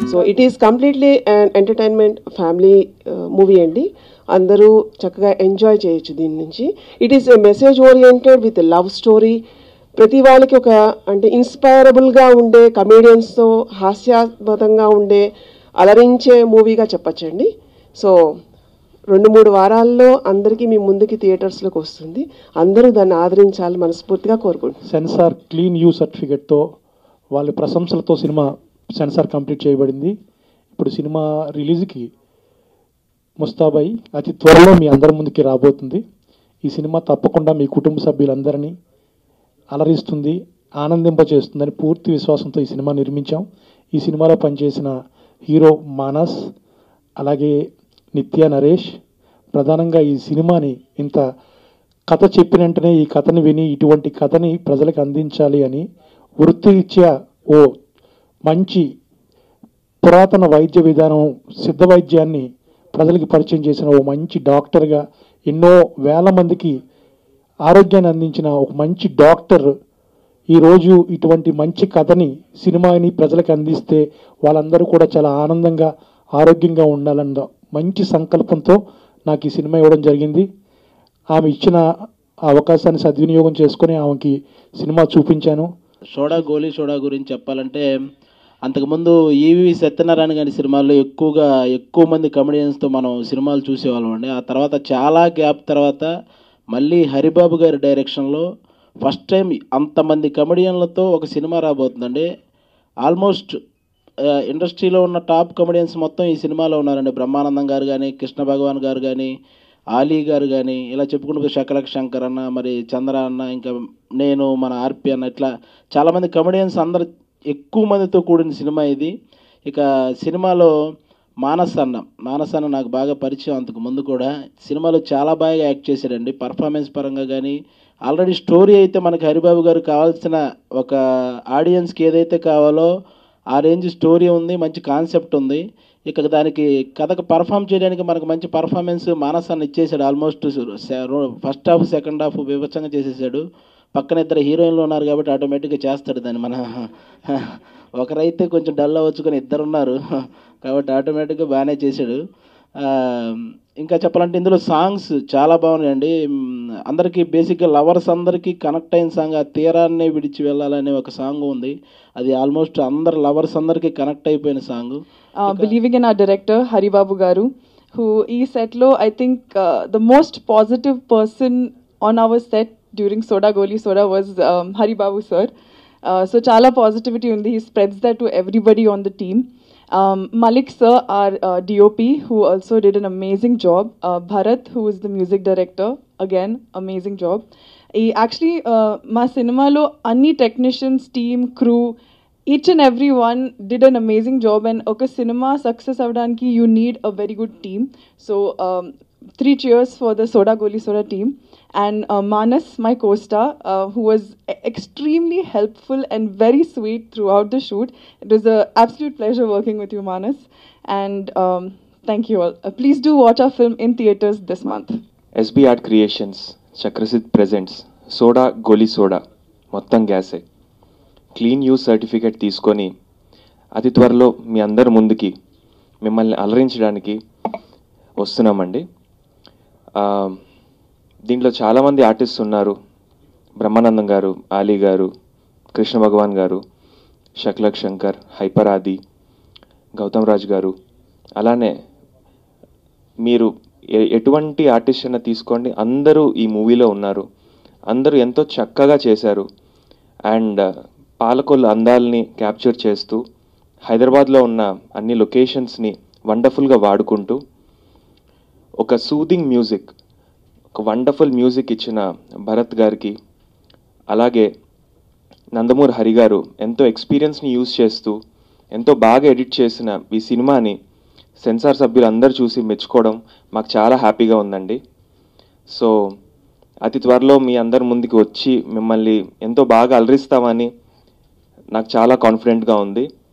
So it is completely and entertainment family movie అండి. అందరూ చక్కగా ఎంజాయ్ చేయొచ్చు దీని నుంచి. It is a message oriented with love story. ప్రతి వాళ్ళకి ఒక అంటే ఇన్స్పైరబుల్గా ఉండే కమేడియన్స్తో హాస్యాస్పదంగా ఉండే అలరించే మూవీగా చెప్పచ్చండి. సో 2-3 వారాల్లో అందరికీ మీ ముందుకి థియేటర్స్లోకి వస్తుంది. అందరూ దాన్ని ఆదరించాలని మనస్ఫూర్తిగా కోరుకుంటున్నాను. సెన్సార్ క్లీన్ యూ సర్టిఫికెట్తో వాళ్ళ ప్రశంసలతో సినిమా సెన్సార్ కంప్లీట్ చేయబడింది. ఇప్పుడు సినిమా రిలీజ్కి ముస్తాబై అతి త్వరలో మీ అందరి ముందుకి రాబోతుంది. ఈ సినిమా తప్పకుండా మీ కుటుంబ సభ్యులందరినీ అలరిస్తుంది, ఆనందింపచేస్తుందని పూర్తి విశ్వాసంతో ఈ సినిమా నిర్మించాం. ఈ సినిమాలో పనిచేసిన హీరో మానస్, అలాగే నిత్య నరేష్ ప్రధానంగా ఈ సినిమాని ఇంత కథ చెప్పిన వెంటనే ఈ కథని విని ఇటువంటి కథని ప్రజలకు అందించాలి అని వృత్తిరీత్యా ఓ మంచి పురాతన వైద్య విధానం సిద్ధ వైద్యాన్ని ప్రజలకు పరిచయం చేసిన ఓ మంచి డాక్టర్గా ఎన్నో వేల మందికి ఆరోగ్యాన్ని అందించిన ఒక మంచి డాక్టర్ ఈరోజు ఇటువంటి మంచి కథని సినిమాని ప్రజలకు అందిస్తే వాళ్ళందరూ కూడా చాలా ఆనందంగా ఆరోగ్యంగా ఉండాలన్న మంచి సంకల్పంతో నాకు ఈ సినిమా ఇవ్వడం జరిగింది. ఆమె ఇచ్చిన అవకాశాన్ని సద్వినియోగం చేసుకొని ఆమెకి సినిమా చూపించాను. సోడా గోలీ సోడా గురించి చెప్పాలంటే అంతకుముందు ఈవి సత్యనారాయణ గారి సినిమాల్లో ఎక్కువ మంది కమెడియన్స్తో మనం సినిమాలు చూసేవాళ్ళం అండి. ఆ తర్వాత చాలా గ్యాప్ తర్వాత మళ్ళీ హరిబాబు గారి డైరెక్షన్లో ఫస్ట్ టైం అంతమంది కమెడియన్లతో ఒక సినిమా రాబోతుందండి. ఆల్మోస్ట్ ఇండస్ట్రీలో ఉన్న టాప్ కమెడియన్స్ మొత్తం ఈ సినిమాలో ఉన్నారండి. బ్రహ్మానందం గారు కానీ, కృష్ణ భగవాన్ గారు కానీ, ఆలీ గారు కానీ, ఇలా చెప్పుకుంటూ శకలక్ శంకర్ అన్న, మరి చంద్ర అన్న, ఇంకా నేను, మన ఆర్పి అన్న, ఇట్లా చాలామంది కమెడియన్స్ అందరు ఎక్కువ మందితో కూడిన సినిమా ఇది. ఇక సినిమాలో మానస్ అన్న నాకు బాగా పరిచయం అంతకు ముందు కూడా. సినిమాలో చాలా బాగా యాక్ట్ చేశాడండి పర్ఫార్మెన్స్ పరంగా కానీ. ఆల్రెడీ స్టోరీ అయితే మనకి హరిబాబు గారు కావాల్సిన ఒక ఆడియన్స్కి ఏదైతే కావాలో ఆ రేంజ్ స్టోరీ ఉంది, మంచి కాన్సెప్ట్ ఉంది. ఇక దానికి కథకు పర్ఫామ్ చేయడానికి మనకు మంచి పర్ఫార్మెన్స్ మానస్ అన్న ఇచ్చేసాడు. Almost first half second half విభత్సంగా చేసేసాడు. పక్కన 2 హీరోయిన్లు ఉన్నారు కాబట్టి ఆటోమేటిక్గా చేస్తాడు దాన్ని. మన ఒకరైతే కొంచెం డల్ అవ్వచ్చు కానీ 2 ఉన్నారు కాబట్టి ఆటోమేటిక్గా బాగానే చేశాడు. ఇంకా చెప్పాలంటే ఇందులో సాంగ్స్ చాలా బాగున్నాయండి. అందరికీ బేసిక్గా లవర్స్ అందరికీ కనెక్ట్ అయిన సాంగ్ ఆ తీరాన్నే విడిచి వెళ్ళాలనే ఒక సాంగ్ ఉంది. అది ఆల్మోస్ట్ అందరు లవర్స్ అందరికీ కనెక్ట్ అయిపోయిన song. Believing in our director Haribabu గారు, who ఈ సెట్లో I think the most positive person on our set during Soda Goli Soda was Haribabu sir. So chala positivity undi. He spreads that to everybody on the team. Malik sir, our DOP, who also did an amazing job. Bharat, who is the music director, again amazing job. Actually ma cinema lo anni technicians, team, crew, each and every one did an amazing job. And oka cinema success avdaniki you need a very good team. So 3 cheers for the Soda Goli Soda team. And Manas, my co-star, who was extremely helpful and very sweet throughout the shoot. It was an absolute pleasure working with you, Manas. And thank you all. Please do watch our film in theaters this month. SB Art Creations, Chakrasid presents Soda Goli Soda. మొత్తం గ్యాసే clean use certificate తీసుకొని అతి త్వరలో మీ అందరి ముందుకి మిమ్మల్ని అలరించడానికి వస్తున్నామండి. దీంట్లో చాలామంది artist ఉన్నారు. బ్రహ్మానందం గారు, ఆలీ గారు, కృష్ణ భగవాన్ గారు, శకలక్ శంకర్, హైపర్ ఆది, గౌతమ్ రాజ్ గారు, అలానే మీరు ఎటువంటి ఆర్టిస్ట్ అయినా తీసుకోండి, అందరూ ఈ మూవీలో ఉన్నారు. అందరూ ఎంతో చక్కగా చేశారు. అండ్ పాలకొల్లు అందాలని క్యాప్చర్ చేస్తూ హైదరాబాద్లో ఉన్న అన్ని లొకేషన్స్ని వండర్ఫుల్గా వాడుకుంటూ ఒక సూదింగ్ మ్యూజిక్, ఒక వండర్ఫుల్ మ్యూజిక్ ఇచ్చిన భరత్ గారికి, అలాగే నందమూరి హరి గారు ఎంతో ఎక్స్పీరియన్స్ని యూజ్ చేస్తూ ఎంతో బాగా ఎడిట్ చేసిన ఈ సినిమాని సెన్సార్ సభ్యులు అందరూ చూసి మెచ్చుకోవడం మాకు చాలా హ్యాపీగా ఉందండి. సో అతి త్వరలో మీ అందరి ముందుకు వచ్చి మిమ్మల్ని ఎంతో బాగా అలరిస్తామని నాకు చాలా కాన్ఫిడెంట్గా ఉంది.